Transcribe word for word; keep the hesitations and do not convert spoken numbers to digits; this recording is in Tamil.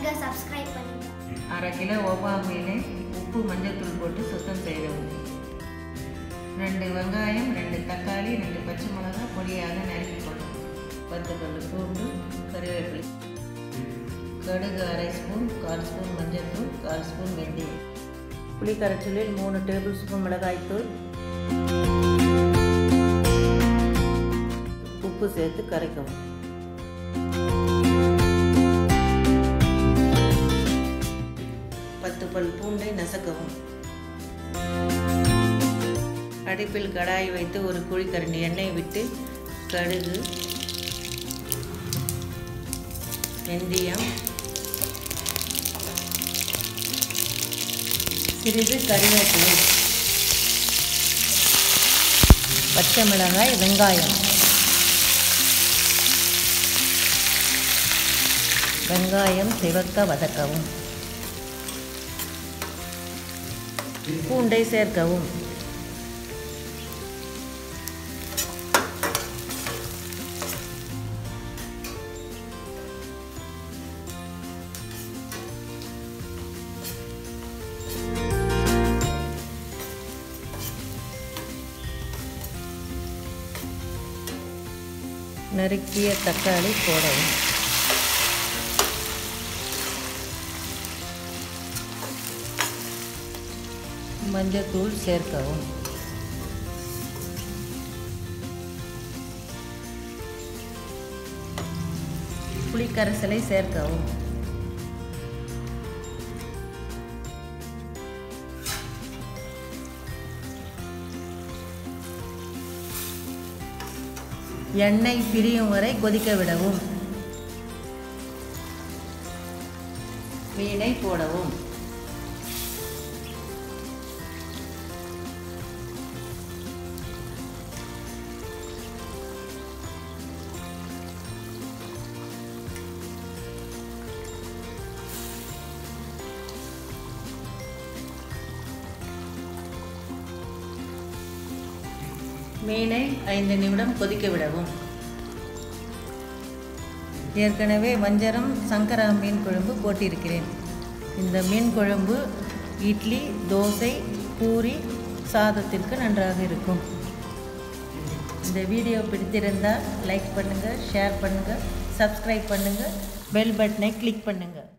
பண்ணுங்க, சப்ஸ்கிரைப் பண்ணுங்க. அரை கிலோ ஓவா மீனை உப்பு மஞ்சள் தூள் போட்டு சுத்தம் செய்யவும். ரெண்டு வெங்காயம், ரெண்டு தக்காளி, ரெண்டு பச்சை மிளகாய் பொடியாக நறுக்கி கொள்ளும். பத்து பல்லு பூண்டு, கறிவேப்பிலை, கடுகு அரை ஸ்பூன், கால் ஸ்பூன் மஞ்சள் தூள், கால் ஸ்பூன் வெந்தயம். புளி கரைச்சலில் மூணு டேபிள் ஸ்பூன் மிளகாய்த்தூள், உப்பு சேர்த்து கரைக்கவும். பத்து பல் பூண்டை நசுக்கவும். அடுப்பில் கடாய் வைத்து ஒரு குழிக்கரண்டி எண்ணெய் விட்டு கடுகு, வெந்தயம், சிறிது கறிவேப்பிலை, பச்சை மிளகாய், வெங்காயம். வெங்காயம் சிவக்க வதக்கவும். பூண்டை சேர்க்கவும். நறுக்கிய தக்காளி போடவும். மஞ்சத்தூள் சேர்க்கவும். புளிக்கரைசலை சேர்க்கவும். எண்ணெய் பிரியும் வரை கொதிக்க விடவும். மீனை போடவும். மீனை ஐந்து நிமிடம் கொதிக்க விடவும். ஏற்கனவே வஞ்சரம் சங்கரா மீன் குழம்பு போட்டிருக்கிறேன். இந்த மீன் குழம்பு இட்லி, தோசை, பூரி, சாதத்திற்கு நன்றாக இருக்கும். இந்த வீடியோ பிடித்திருந்தால் லைக் பண்ணுங்கள், ஷேர் பண்ணுங்கள், சப்ஸ்கிரைப் பண்ணுங்கள், பெல் பட்டனை கிளிக் பண்ணுங்கள்.